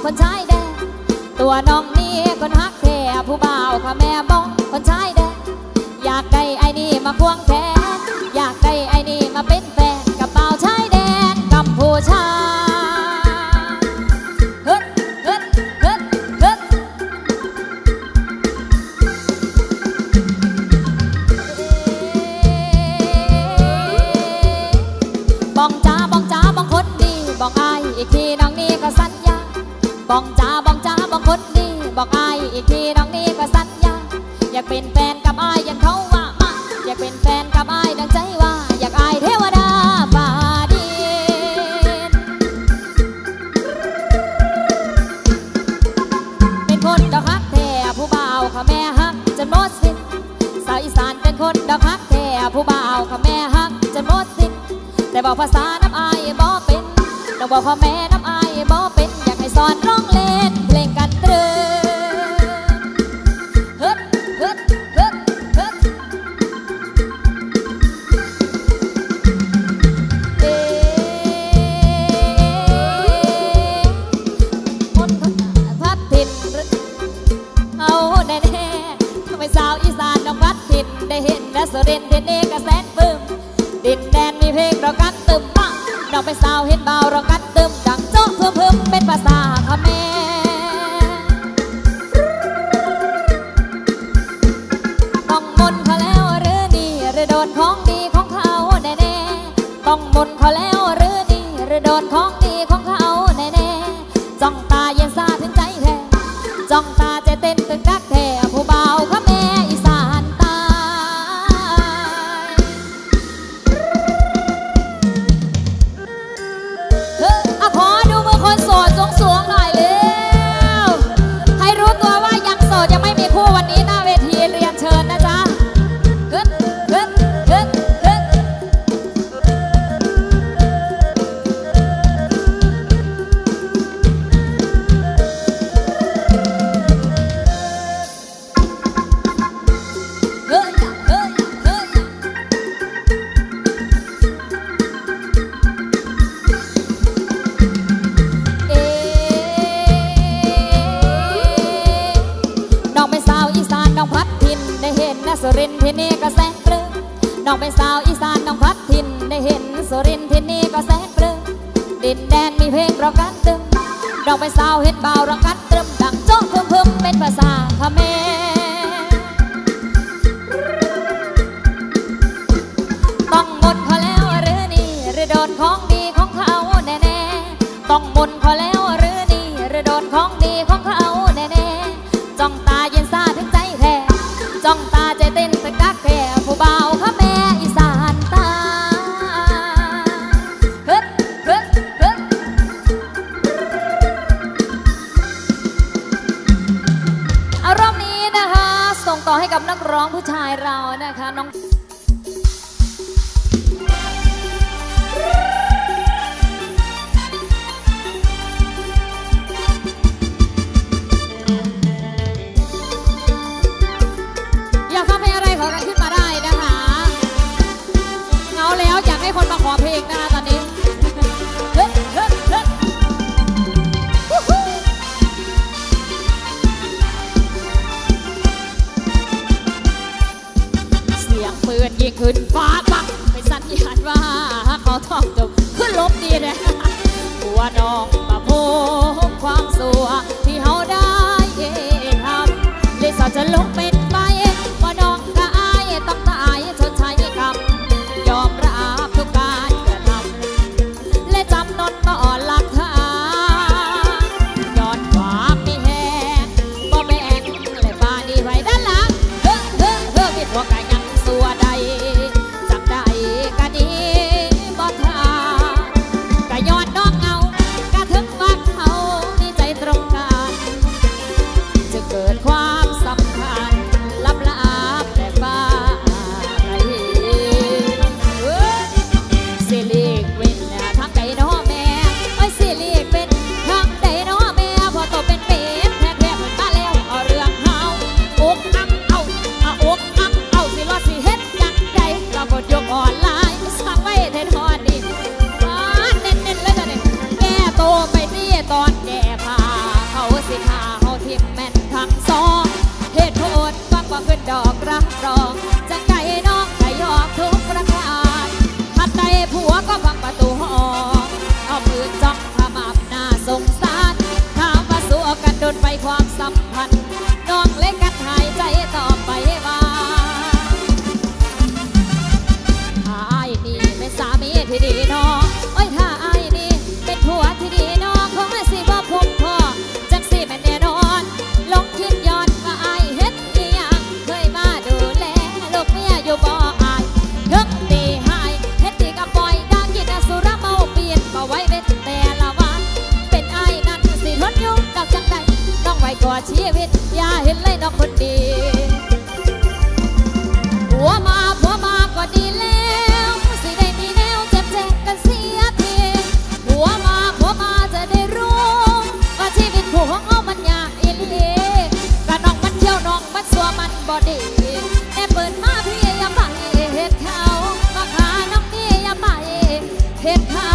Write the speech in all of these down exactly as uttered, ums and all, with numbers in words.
คนชายแดนตัวน้องนี่คนฮักแท้ผู้บ่าวค่ะแม่บ้องคนชายแดนอยากได้ไอ้นี่มาควงแขนอยากได้ไอ้นี่มาเป็นแฟนกับบ่าวชายแดนกัมพูชาเฮ้ยเฮ้ยเฮ้ยเฮ้ยบ้องจ้าบ้องจ้าบ้องคนดีบอกอายอีกทีน้องนี่ก็สัญญาบ้องจ้าบ้องจ้าบ้องคนดีบอกอายอีกทีน้องนี่ก็สัญญาอยากเป็นแฟนกับอายอย่างเขาว่ามาอยากเป็นแฟนกับอายดังใจว่าอยากอายเทวดาฟ้าดินเป็นคนดอกฮักแท้ผู้บ่าวค่ะแม่ฮักจนหมดสิ้นสาวอีสานเป็นคนดอกฮักแท้ผู้บ่าวค่ะแม่ฮักจนหมดสิ้นแต่บอกภาษาน้ำอายบ่เป็นต้องบอกพ่อแม่น้ำอายบ่เป็นอยากให้สอนร้องเล่นเพลงกันตรึเฮ็ดเฮ็ดเฮ็ดเฮ็ดเอ๊คนพัดถิ่นเอาแน่ๆทำไมสาวอีสานน้องพัดถิ่นได้เห็นและสุรินทร์ที่นี่ก็แสนปลื้มดินแดนมีเพลงเรากันตึมมากน้องเป็นสาวเห็นเบาเรากันตึมดังโจ๊กเพิ่มเพิ่มเป็นภาษาเขมรต้องมนเขาแล้วหรือนี่หรือโดนของดีของเขาแน่ๆต้องมนเขาแล้วหรือนี่หรือโดนของดีของเขาแน่ๆจ้องตาเย็นซาถึงใจแท้จ้องตาใจเต้นตึกดักแท้ผู้เบาเขมรอีสานตาขอดูมือคนโสดสูงๆหน่อยเร็วให้รู้ตัวว่ายังโสดยังไม่มีคู่วันนี้หน้าเวทีเรียนเชิญนะจ๊ะขึ้นขึ้นขึ้นขึ้นเฮ้ยเฮ้ยเฮ้ยน้องเป็นสาวอีสานน้องพัดถิ่นได้เห็นนะสุรินทร์ที่นี่ก็แสนปลื้มน้องเป็นสาวอีสานน้องพัดถิ่นได้เห็นสุรินทร์ที่นี่ก็แสนปลื้มดินแดนมีเพลงเรากันตึมน้องเป็นสาวเห็นเบาเรากันตึมดังโจ๊กพึ่มพึ่มเป็นภาษาเขมรต้องมนเขาแล้วหรือนี่หรือโดนของดีของเขาแน่ๆต้องมนเขาแล้วหรือนี่หรือโดนของดีของเขาแน่ๆจ้องตาเย็นซาถึงใจแท้จ้องตาใจเต้นตึกดักแท้ผู้เบาค่ะแม่อีสานตาเฮ็ดเฮ็ดเฮ็ดอารมณ์นี้นะคะส่งต่อให้กับนักร้องผู้ชายเรานะคะน้องขอกันขึ้นมาได้นะคะเงาแล้วอยากให้คนมาขอเพลงนะคะตอนนี้เฮ้ยเฮ้ยเฮ้ยเสียงปืนยิงขึ้นฟ้าปักเป็นสัญญาณว่าเขาท้องจบขึ้นลบดีเลยหัวน้องมาพบความสัวที่เขาได้ทำเลยสาวจะลงเป็นไปว่าน้องต้องตายชดใช้กรรมยอมรับทุกการกระทำและจำนนต่อหลักฐานย้อนความมีแหงบ่แบ่งเลยป่าดีไว้ด้านหลังเฮ้อเฮ้อเฮ้อคิดว่าไก่ยังสัวใดจับได้ก็ดีบ่ทากะย้อนน้องเอากะถึงก็พังประตูห้องเอามือจ้องขมับหน้าสงสารถามว่าสู้กันโดนไปความสัมพันธ์น้องเล็กกันหายใจต่อไปว่าถ้าไอ้นี่เป็นสามีที่ดีน้องโอ้ยถ้าไอ้นี่เป็นผัวที่ดีน้องคงไม่สิว่าผมพอจักสิแม่แน่นอนลองคิดย้อนว่าไอ้เฮ็ดอีหยังเคยมาดูแลลูกเมียอยู่บ่อายทึกตีหายเฮ็ดตีกับปล่อยดังกินสุราเมาเปลี่ยนมาไว้เป็นแต่ละวันเป็นไอ้นั่นสิทนอยู่กับจังใดต้องไว้กอดชีวิตอย่าเห็นเลยน้องคนดีผัวมาผัวมาก็ดีแล้วสิได้มีแนวเจ็บแจ็บกันเสียทีผัวมาผัวมาจะได้รู้ว่าชีวิตผู้ของเอามันยากอีหลีกะน้องมันเที่ยวน้องมันสัวมันบ่ดีแค่เปิดมาพี่อย่าไปเฮ็ดเขามาขาน้องนี่อย่าไปเฮ็ดเขา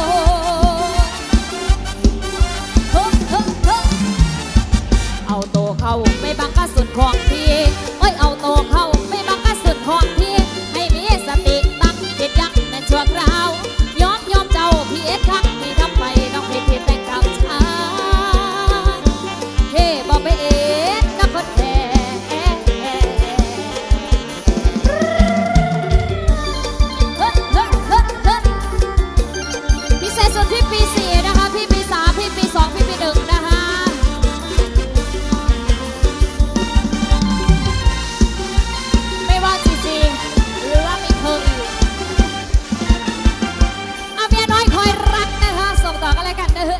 เอาโตเขาไม่บังกะสุดของพี่โอ้ยเอาโตเขาไม่บังกะสุดของพี่ให้มีสติตั้งจิตยักในชั่วคราวยอมยอมเจ้าพี่เอ็ดครั้งที่ทำไปน้องพี่พี่แต่งกับชายเฮ้บอกไปเอ็ดกับคนแก่พิเศษส่วนที่ปีสี่นะคะพี่ปีสามพี่ปีสองพี่ปีหนึ่งนะคะไม่ว่าจริงๆหรือว่าไม่เคยเอาเมียน้อยคอยรักนะคะส่งต่อกันเลยกันเด้อ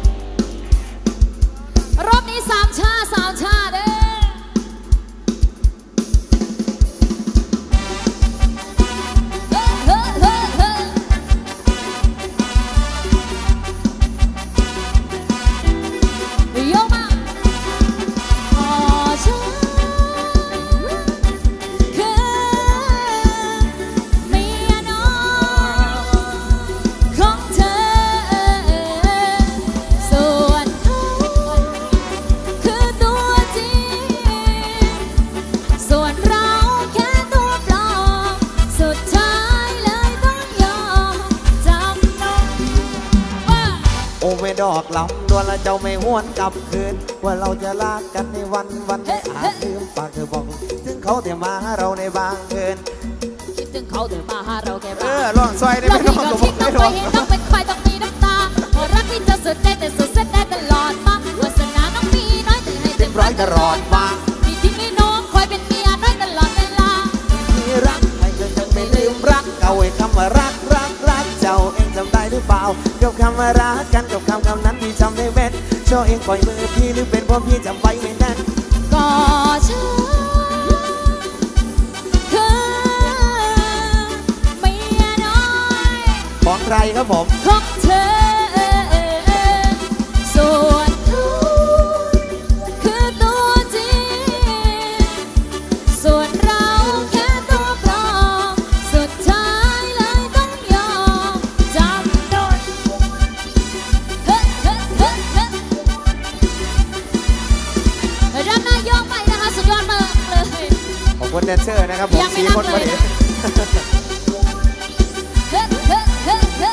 รอบนี้สามชาสามชาเด้อโยมาขอฉันคือเมียน้อยของเธอส่วนเขาคือตัวจริงส่วนเราแค่ตัวปลอมสุดท้ายเลยต้องยอมจำนนว่าโอ้ไม่ดอกลำดวนละเจ้าไม่หวนกลับคืนว่าเราจะลากันในวันวันไม่อาจลืมปากเธอบอกถึงเขาแต่มาหาเราในบางคืนคิดถึงเขาแต่มาหาเราแค่เอบ้าอร้องซอยได้ไหมร้องก็บอกไม่ร้องต้องเป็นใครต้องมีน้ำตาเพราะรักที่จะสุดได้แต่สุดเส้นได้ตลอดมาวาสนาน้องมีน้อยแต่ให้เต็มร้อยตลอดมาที่ทิ้งให้น้องคอยเป็นเมียน้อยตลอดเวลาที่รักไม่เคยยังไม่ลืมรักเก่าไอ้คำว่ารักรักรักเจ้าเองจำได้หรือเปล่ากับคำว่ารักกันกับคำคำนั้นที่จำได้แม่นเจ้าเองปล่อยมือพี่หรือเป็นเพราะพี่จำไว้ไม่แน่นก็ฉันคือเมียน้อยของใครครับผมของเธอส่วนเขาคือตัวจริงส่วนเราแค่ตัวปลอมสุดท้ายเลยต้องยอมจำนนเฮ้เฮ้เฮ้เฮ้ด้านหน้ายกไปนะคะสุดยอดมากเลยขอบคุณแดนเซอร์นะครับผมสี่คนพอดีเฮ้เฮ้เฮ้เฮ้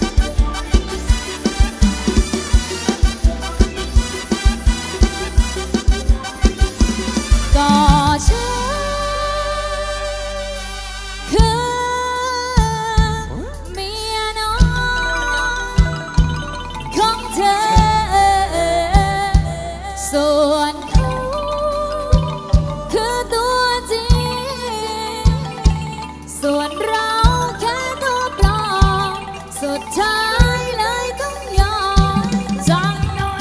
ก็ฉันคือเมียน้อยของเธอส่วนเขาคือตัวจริงส่วนเราแค่ตัวปลอมสุดท้ายเลยต้องยอมจำนน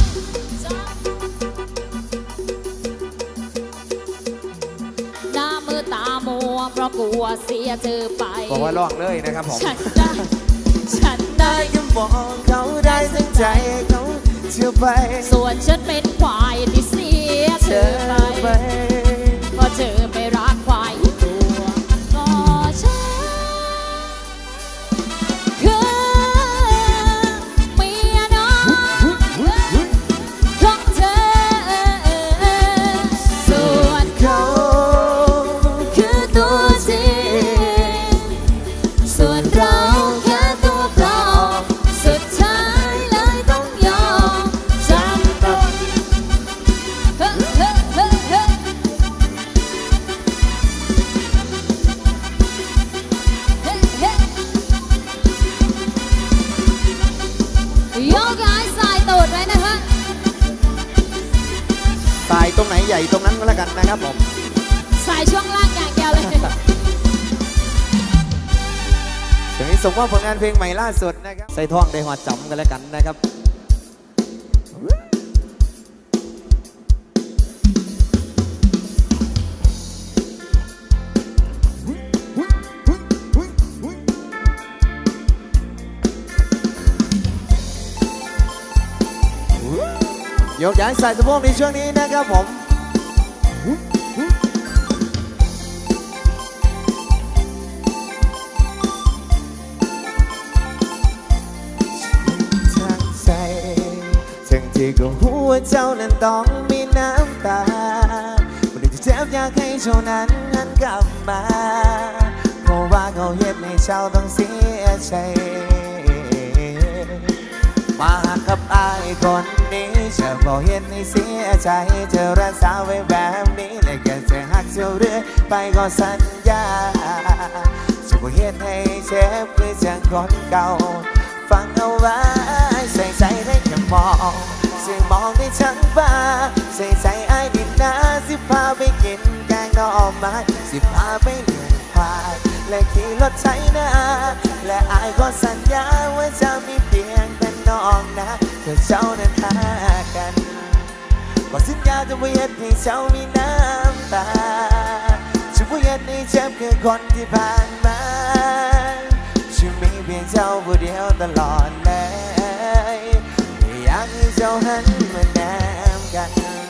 หน้ามือตามัวเพราะกลัวเสียเธอไปบอกว่าลอกเลยนะครับผมฉันได้ฉันได้แค่บอกเขาได้ทั้งใจเขาเชื่อไปส่วนฉันเป็นควายที่เสียเธอไปเพราะเธอไม่รักควายตัวก็ฉันคือเมียน้อยของเธอส่วนเขาคือตัวจริงส่วนเราแค่ตัวปลตรงไหนใหญ่ตรงนั้นก็แล้วกันนะครับผมสายช่วงล่างอย่างเดียวเลยถึงนี้ส่งว่าผลงานเพลงใหม่ล่าสุดนะครับใส่ท่องได้หัวจำกันแล้วกันนะครับยกย้ายใส่สะโพกในช่วงนี้นะครับผมทั้งใจทั้งที่ก็หัวเจ้านั้นต้องมีน้ำตาวันนี้ที่เจ็บอยากให้เจ้านั้นหันกลับมาเพราะว่าเขาเห็นให้เจ้าต้องเสียใจมากับอายคนนี้จะบอกเห็นให้เสียใจจะรักษาไว้แบบนี้และแกจะหักเจ้าเรื่อยไปก็สัญญาจะบอกเห็นให้เจ็บคือจากคนเก่าฟังเอาไว้ใส่ใจได้แค่มองเสียงมองได้ทั้งบ้าใส่ใจอายดินนาสิพาไปกินแกงหน่อไม้สิพาไปเลี้ยงควายและขี่รถไถนาและอายก็สัญญาว่าจะมีเพียงแต่น้องนะเธอเจ้านั้นหากันก็สัญญาจะไม่เห็นให้เจ้ามีน้ำตาจะไม่เห็นให้เจ็บคือคนที่ผ่านมาฉันมีเพียงเจ้าผู้เดียวตลอดเลยไม่อยากให้เจ้าหันมาแนมกัน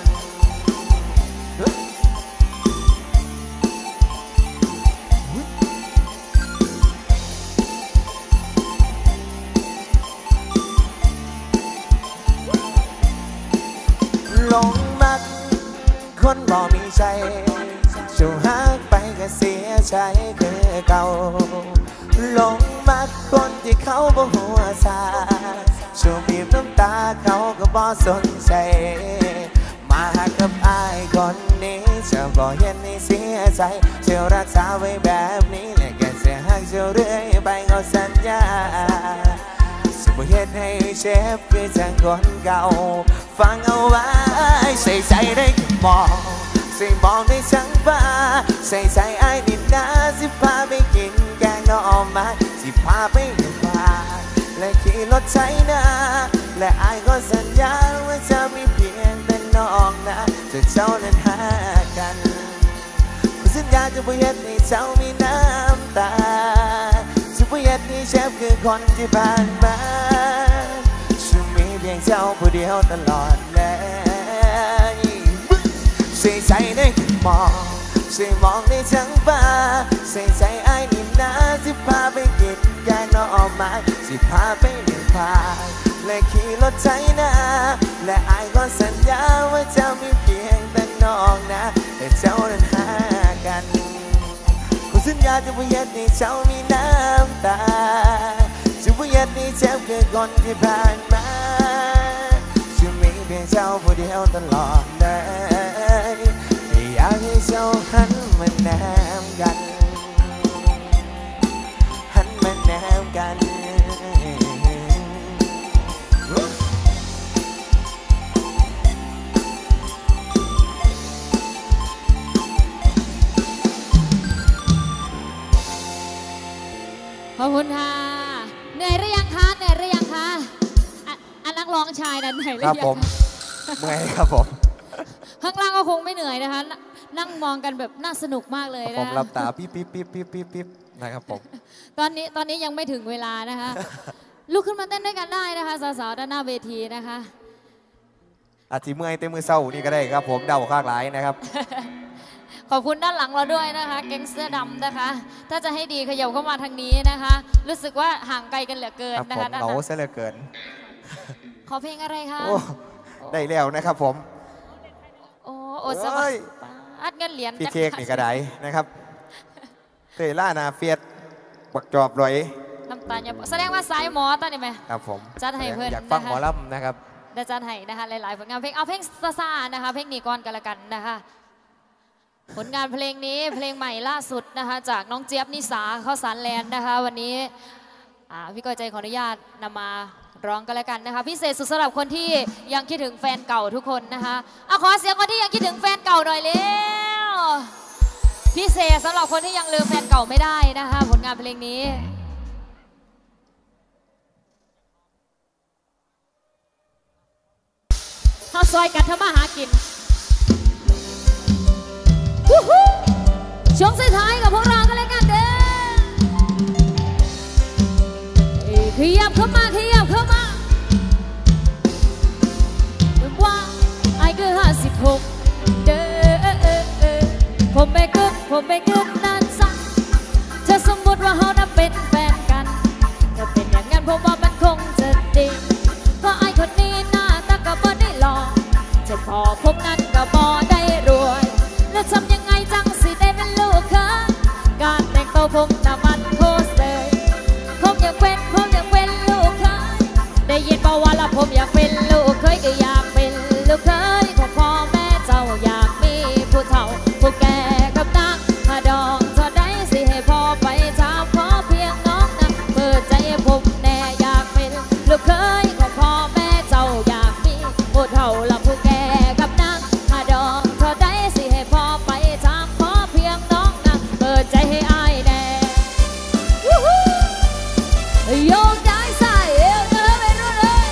หลงมักคนบ่มีใจชูหักไปก็เสียใจคือเก่าหลงมักคนที่เขาบ่หัวซาชูบีบน้ำตาเขาก็บ่สนใจมาหักกับอายคนนี้จะบ่เห็นให้เสียใจจะรักษาไว้แบบนี้และแกจะหักเจ้าเรื่อยไปก็สัญญาบ่เห็นให้เจ็บคือจากคนเก่าฟังเอาไว้ใส่ใจได้แค่มองใส่มองได้ทั้งบ้าใส่ใจไอ้นิดนาสิพาไปกินแกงหน่อไม้สิพาไปเลี้ยงควายและขี่รถไถนาและไอ้ก็สัญญาว่าจะมีเพียงแต่น้องนะจะเจ้านั้นหากันสัญญาจะบ่เห็นให้เจ้ามีน้ำตาผู้เย็ดนี่เชฟคือคนที่ผ่านมาฉันมีเพียงเจ้าผู้เดียวตลอดเลยใส่ใจได้แค่มองใส่มองได้ทั้งบ้าใส่ใจไอ้นี่นาสิพาไปกินแกงหน่อไม้สิพาไปเลี้ยงควายและขี่รถไถนาและไอ้ก็สัญญาว่าจะมีเพียงแต่น้องนะแต่เจ้านั้นหากันสัญญาจะไม่เย็นให้เจ้ามีน้ำตาจะไม่เย็นให้เจ็บคือคนที่ผ่านมาจะมีเพียงเจ้าผู้เดียวตลอดเลยอยากให้เจ้าหันมาแนมกันหันมาแนมกันขอบคุณค่ะเหนื่อยหรือยังคะเหนื่อยหรือยังคะอันนักร้องชายนั้นเหนื่อยหรือยังครับผมเมื่อยครับผมข้างล่างก็คงไม่เหนื่อยนะคะนั่งมองกันแบบน่าสนุกมากเลยนะผมหลับตาปิ๊บปิ๊บปิ๊บปิ๊บปิ๊บปิ๊บนะครับผมตอนนี้ตอนนี้ยังไม่ถึงเวลานะคะลุกขึ้นมาเต้นด้วยกันได้นะคะสาวๆด้านหน้าเวทีนะคะอาทิเมื่อยเต้นมือเศร้านี่ก็ได้ครับผมเดาข้างหลายนะครับขอบคุณด้านหลังเราด้วยนะคะแก๊งเสื้อดำนะคะถ้าจะให้ดีขยับเข้ามาทางนี้นะคะรู้สึกว่าห่างไกลกันเหลือเกินนะคะด้านหลังเหงาเสียเหลือเกินขอเพลงอะไรคะได้แล้วนะครับผมโอ้โอดสบายอัดเงินเหรียญพี่เค้กนี่ก็ได้นะครับเตยล่านาเฟียดปักจอบลอยน้ำตาลอย่าแสดงว่าสายหมอตอนนี้ไหมครับผมจัดให้เพื่อนอยากฟังหมอลำนะครับได้จัดให้นะคะหลายๆผลงานเพลงเอาเพลงซาๆนะคะเพลงนี้ก่อนกันละกันนะคะผลงานเพลงนี้เพลงใหม่ล่าสุดนะคะจากน้องเจี๊ยบนิสาข้าวสารแลนด์นะคะวันนี้พี่ก้อยใจขออนุญาตนำมาร้องกันแล้วกันนะคะพิเศษสุดสำหรับคนที่ยังคิดถึงแฟนเก่าทุกคนนะคะเอาขอเสียงคนที่ยังคิดถึงแฟนเก่าหน่อยเร็วพิเศษสำหรับคนที่ยังลืมแฟนเก่าไม่ได้นะคะผลงานเพลงนี้ข้าวซอยกันทำมาหากินช่วงสุดท้ายกับพวกเรากันเลยกันเด้อขยับเข้ามาขยับเข้ามาว่าไอ้คือห้าสิบหกเด้อผมไม่กึกผมไม่กึกนานสักจะสมมติว่าเขาน่ะเป็นแฟนกันจะเป็นอย่างนั้นผมว่ามันคงจะดีเพราะไอ้คนนี้หน้าตาก็บ่ได้หล่อจะพอผมนั้นก็บ่ได้รวยแล้วทำยังไงจังสิได้เป็นลูกเขยการแต่งตัวผมน่ะมันโคตรเลยผมอยากเป็นผมอยากเป็นลูกเขยได้ยินมาว่าละผมอยากเป็นลูกเขยก็อยากเป็นลูกเขยของพ่อแม่เจ้าอยากมีผู้เฒ่าผู้แก่กับนางมาดองเธอได้สิให้พ่อไปถามขอเพียงน้องนะเปิดใจผมแน่อยากเป็นลูกเขยของพ่อแม่เจ้าอยากมีผู้เฒ่าละผู้แก่กับนางมาดองเธอได้สิให้พ่อไปถามขอเพียงน้องนะเปิดใจให้อายแน่โยกย้ายสายเอวเดินไปนู่นเลย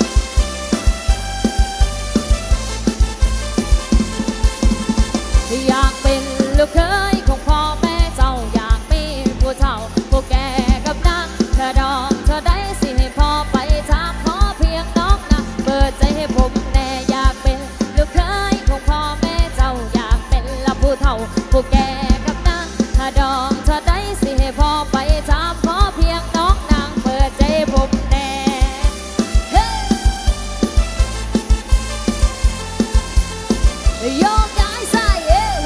อยากเป็นลูกเขยของพ่อแม่เจ้าอยากมีผู้เฒ่าผู้แก่กับนางเธอดองเธอได้สิให้พ่อไปถามขอเพียงน้องนะเปิดใจให้ผมแน่อยากเป็นลูกเขยของพ่อแม่เจ้าอยากเป็นละผู้เฒ่าผู้แก่กับนางเธอดองเธอได้สิให้พ่อไปถามขอเพียงน้องนางเปิดใจผมแน่โยกย้ายสายเอว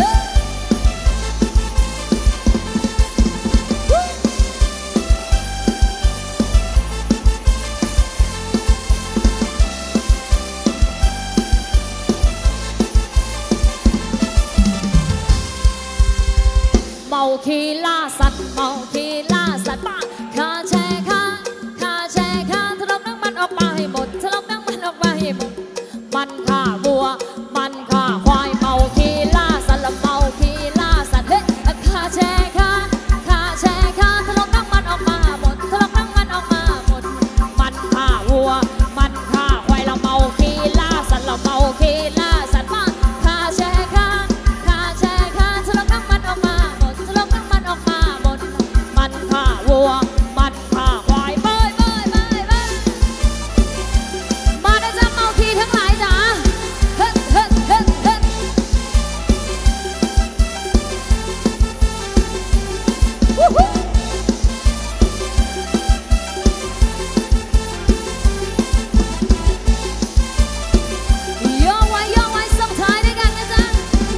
เมาคีล่าสัตว์เมาคีล่าสัตว์ป้าข้าแช่ข้าข้าแช่ข้าทะลกน้ำมันออกมาให้หมดทะลกน้ำมันออกมาให้หมดมันข้าวัวมันข้าควายเมาคีล่าสัตว์ละเมาคีล่าสัตว์เฮ้ข้าแช่ข้าข้าแช่ข้าทะลกน้ำมันออกมาหมดทะลกน้ำมันออกมาหมดมันข้าวัวมันข้าควายละเมาคีล่าสัตว์ละเมาคีล่าสัตว์ป้าข้าแช่ข้าข้าแช่ข้าทะลกน้ำมันออกมาหมดทะลกน้ำมันออกมาหมดมันข้าวัวมันข้าควายเบ้ยเบ้ยเบ้ยเบ้ยมาได้จ้าเมาคีทั้งหลายจ้าเฮ้เฮ้เฮ้เฮ้วู้ฮู้โยกไว้โยกไว้ส่งท้ายด้วยกันนะจ๊ะ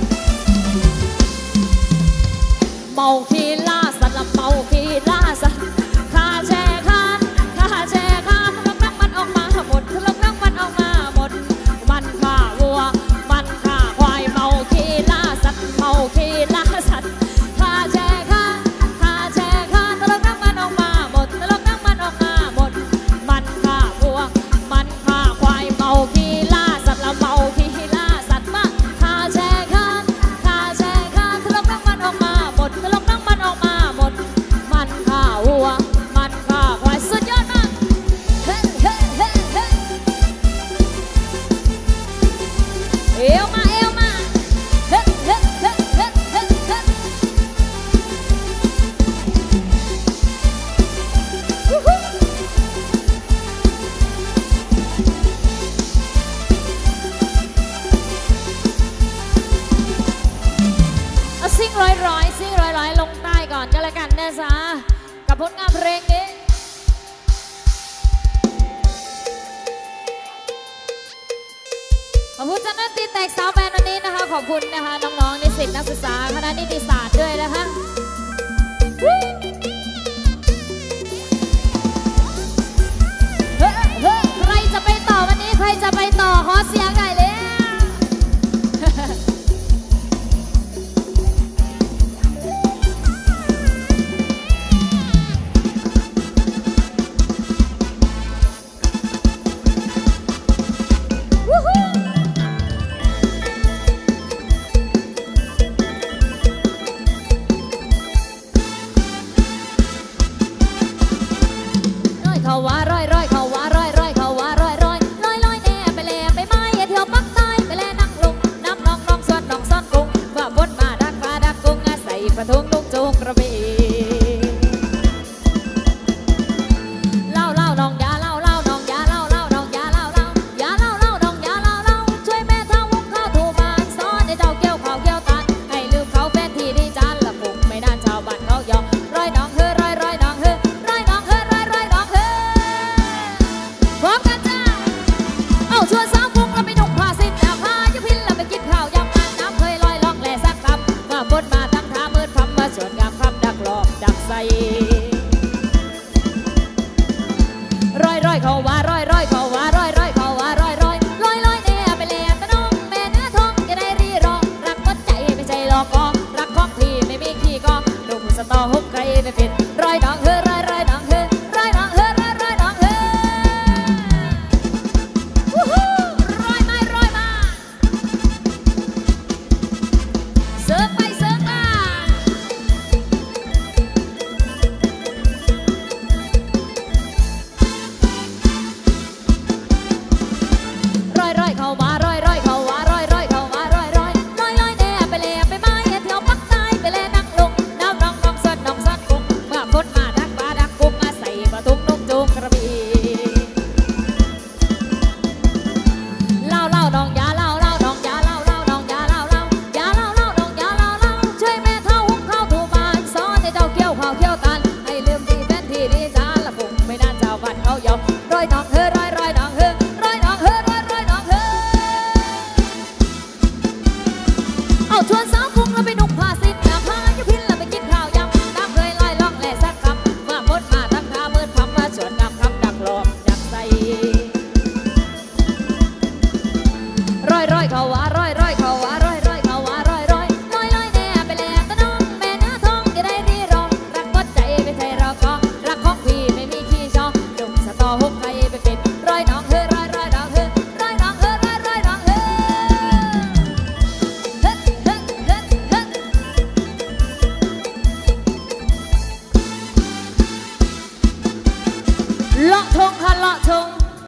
เมาคีล่าสัตว์ละเมาคีล่าสัตว์ข้าแช่ข้าข้าแช่ข้าทะลกน้ำมันออกมาหมดทะลกน้ำมันออกมาหมดมันข้าวัวมันข้าควายเมาคีล่าสัตว์เมาคีล่าสัตว์ข้าแช่ข้าข้าแช่ข้าทะลกน้ำมันออกมาหมดทะลกน้ำมันออกมาหมดมันข้าวัวมันข้าควายเมาคีล่าสัตว์ละเมาคีล่าสัตว์มาข้าแช่ข้าข้าแช่ข้าทะลกน้ำมันออกมาหมดทะลกน้ำมันออกมาหมดมันข้าวัวมันข้าควายสุดยอดมากเฮ้เฮ้เฮ้เฮ้เอวมาเอวมาเฮ้เฮ้เฮ้เฮ้เฮ้เฮ้วู้ฮู้เอาซิ่งร้อยร้อยซิ่งร้อยร้อยลงใต้ก่อนก็แล้วกันนะจ๊ะกับผลงานเพลงนี้ขอบคุณเจ้าหน้าที่แตกสาวแบนด์วันนี้นะคะขอบคุณนะคะน้องๆนิสิตนักศึกษาคณะนิติศาสตร์ด้วยนะคะเฮ้เฮ้ใครจะไปต่อวันนี้ใครจะไปต่อขอเสียงหน่อยเลยเขาว่าร้อยร้อยเขาว่าร้อยร้อยเขาว่าร้อยร้อยร้อยร้อยแน่ไปแลไปไม้เที่ยวปักใต้ไปแลนั่งลงน้ำน้องน้องส่วนน้องซ่อนกุ้งว่าบนมาดักปลาดักกุ้งอาศัยประทุงลุงจูงกระบี่เล่าเล่าน้องยาเล่าเล่าน้องยาเล่าเล่าน้องยาเล่าเล่ายาเล่าเล่าน้องยาเล่าเล่าช่วยแม่เท่าวุ้งข้าวถูบานซ้อนให้เจ้าเกี้ยวข้าวเกี้ยวตาลให้ลืมเขาแฟนที่ดีจานละปุกไม่นานชาวบ้านเขายอมร้อยน้องเฮ้อร้อยร้อยน้องเฮ้อร้อยน้องเฮ้อร้อยร้อยน้องเฮ้อพร้อมกันจ้าเอาชวนสาวกุ้งเราไปนุ่งผ้าสิ้นผ้ายุพินเราไปกินข้าวยำมันน้ำเคยลอยล่องแหล่สักคำว่าบนมาตั้งท่ามืดคำมาสวดงามคำดักหลอกดักใสร้อยร้อยเขาว่าร้อยร้อยเขาว่าร้อยร้อยเขาว่าร้อยร้อยร้อยร้อยเนี่ยไปแลตะน้องแม่เนื้อทองจะได้รีรอรักวัดใจไม่ใช่หลอกกอรักของพี่ไม่มีขี้กอหนุ่มสตอฮุบใครไม่ผิดร้อยน้องเฮ้อร้อยร้อยน้องเฮ้อร้อยน้องเฮ้อร้อยร้อยน้องเฮ้อวู้ฮู้ร้อยไม้ร้อยมาเสิร์ฟไปเสิร์ฟมาร้อยร้อยเขาว่าร้อยร้อยเขาว่าร้อยร้อยเขาว่าร้อยร้อยร้อยร้อยแน่ไปแลไปไม้เที่ยวปักใต้ไปแลนั่งลงน้ำน้องน้องซ่อนน้องซ่อนกุ้งเมื่อพ้นมาดักปลาดักกุ้งอาศัยประทุงนุ่งจูงกระบี่เล่าเล่าน้องยาเล่าเล่าน้องยาเล่าเล่าน้องยาเล่าเล่ายาเล่าเล่าน้องยาเล่าเล่าช่วยแม่เท่าหุงข้าวถูบานซ้อนให้เจ้าเกี้ยวข้าวเกี้ยวตันให้ลืมที่แฟนที่ดีจานละปุกไม่นานเจ้าบ้านเขายอมร้อยน้องเฮ้อร้อยร้อยน้องเฮ้อร้อยน้องเฮ้อร้อยร้อยน้องเฮ้อเอาชวนสาวกุ้งเราไปนุ่งผ้าสิ้นผ้ายุพินเราไปกินข้าวยำน้ำเคยลอยล่องแหล่สักคำว่าพ้นมาตั้งท่ามืดคำมาสวดงามคำดักหลอกดักใสร้อยร้อยเขาว่าร้อยร้อยเขาว่าร้อยร้อยเขาว่าร้อยร้อยร้อยร้อยแน่ไปแลตะน้องแม่เนื้อทองจะได้รีรอรักวัดใจไม่ใช่รอกอรักของพี่ไม่มีขี้ชอหนุ่มสตอฮุบใครไปปิดร้อยน้องเฮ้อร้อยร้อยน้องเฮ้อร้อยน้องเฮ้อร้อยร้อยน้องเฮ้อเฮ้อเฮ้อเฮ้อเฮ้อเลาะทงค่ะเลาะทง